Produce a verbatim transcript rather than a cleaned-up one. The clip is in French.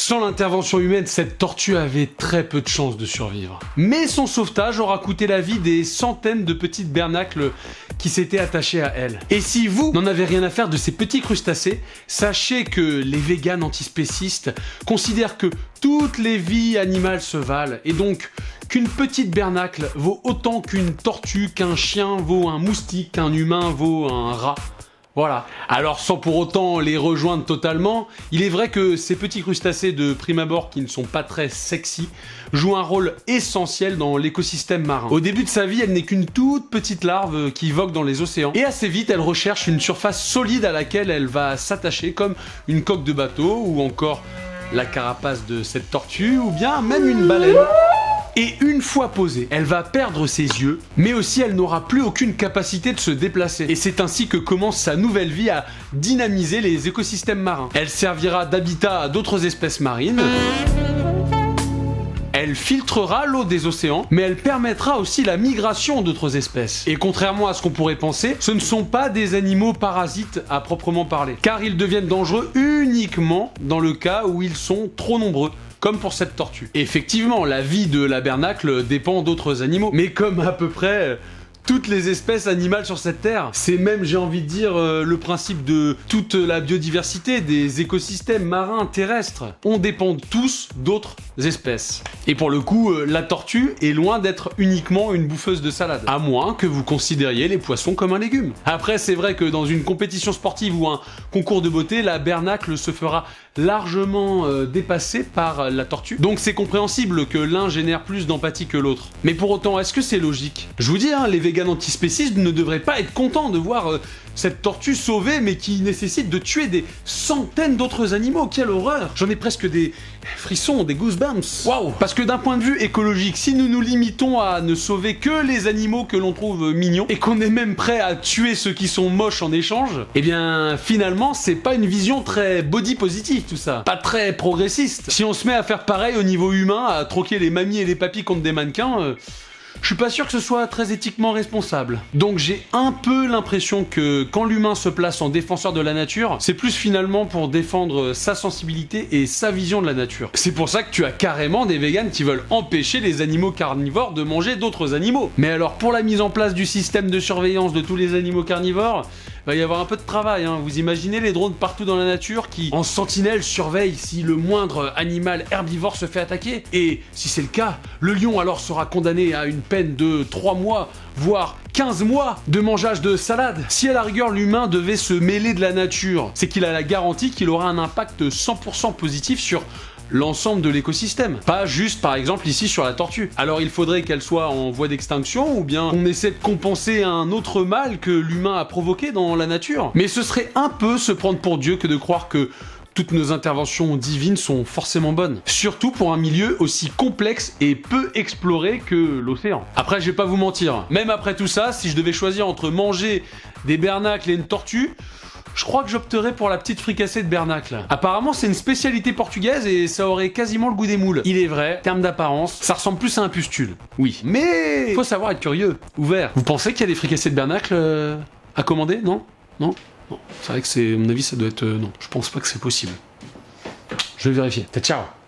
Sans l'intervention humaine, cette tortue avait très peu de chances de survivre. Mais son sauvetage aura coûté la vie des centaines de petites bernacles qui s'étaient attachés à elle. Et si vous n'en avez rien à faire de ces petits crustacés, sachez que les véganes antispécistes considèrent que toutes les vies animales se valent, et donc qu'une petite bernacle vaut autant qu'une tortue, qu'un chien vaut un moustique, qu'un humain vaut un rat. Voilà. Alors sans pour autant les rejoindre totalement, il est vrai que ces petits crustacés de prime abord qui ne sont pas très sexy jouent un rôle essentiel dans l'écosystème marin. Au début de sa vie, elle n'est qu'une toute petite larve qui vogue dans les océans et assez vite elle recherche une surface solide à laquelle elle va s'attacher comme une coque de bateau ou encore la carapace de cette tortue ou bien même une baleine. Et une fois posée, elle va perdre ses yeux, mais aussi elle n'aura plus aucune capacité de se déplacer. Et c'est ainsi que commence sa nouvelle vie à dynamiser les écosystèmes marins. Elle servira d'habitat à d'autres espèces marines. Elle filtrera l'eau des océans, mais elle permettra aussi la migration d'autres espèces. Et contrairement à ce qu'on pourrait penser, ce ne sont pas des animaux parasites à proprement parler, car ils deviennent dangereux uniquement dans le cas où ils sont trop nombreux. Comme pour cette tortue. Et effectivement, la vie de la bernacle dépend d'autres animaux, mais comme à peu près toutes les espèces animales sur cette terre. C'est même, j'ai envie de dire, euh, le principe de toute la biodiversité des écosystèmes marins terrestres. On dépend tous d'autres espèces. Et pour le coup, euh, la tortue est loin d'être uniquement une bouffeuse de salade. À moins que vous considériez les poissons comme un légume. Après, c'est vrai que dans une compétition sportive ou un concours de beauté, la bernacle se fera largement euh, dépassée par euh, la tortue. Donc c'est compréhensible que l'un génère plus d'empathie que l'autre. Mais pour autant, est-ce que c'est logique? Je vous dis, hein, les végans antispécistes ne devraient pas être contents de voir euh, cette tortue sauvée, mais qui nécessite de tuer des centaines d'autres animaux. Quelle horreur! J'en ai presque des frissons, des goosebumps. Waouh! Parce que d'un point de vue écologique, si nous nous limitons à ne sauver que les animaux que l'on trouve mignons, et qu'on est même prêt à tuer ceux qui sont moches en échange, eh bien finalement c'est pas une vision très body positive tout ça. Pas très progressiste. Si on se met à faire pareil au niveau humain, à troquer les mamies et les papis contre des mannequins, euh, je suis pas sûr que ce soit très éthiquement responsable. Donc j'ai un peu l'impression que quand l'humain se place en défenseur de la nature, c'est plus finalement pour défendre sa sensibilité et sa vision de la nature. C'est pour ça que tu as carrément des véganes qui veulent empêcher les animaux carnivores de manger d'autres animaux. Mais alors pour la mise en place du système de surveillance de tous les animaux carnivores, il va y avoir un peu de travail, hein. Vous imaginez les drones partout dans la nature qui, en sentinelle, surveillent si le moindre animal herbivore se fait attaquer. Et si c'est le cas, le lion alors sera condamné à une peine de trois mois, voire quinze mois de mangeage de salade. Si à la rigueur l'humain devait se mêler de la nature, c'est qu'il a la garantie qu'il aura un impact cent pour cent positif sur l'ensemble de l'écosystème. Pas juste par exemple ici sur la tortue. Alors il faudrait qu'elle soit en voie d'extinction ou bien on essaie de compenser un autre mal que l'humain a provoqué dans la nature. Mais ce serait un peu se prendre pour Dieu que de croire que toutes nos interventions divines sont forcément bonnes. Surtout pour un milieu aussi complexe et peu exploré que l'océan. Après, je vais pas vous mentir, même après tout ça, si je devais choisir entre manger des bernacles et une tortue, je crois que j'opterais pour la petite fricassée de bernacle. Apparemment, c'est une spécialité portugaise et ça aurait quasiment le goût des moules. Il est vrai, en termes d'apparence, ça ressemble plus à un pustule. Oui. Mais faut savoir être curieux, ouvert. Vous pensez qu'il y a des fricassées de bernacle euh, à commander? Non? Non? Non. C'est vrai que c'est, à mon avis, ça doit être... Euh, non, je pense pas que c'est possible. Je vais vérifier. Ciao.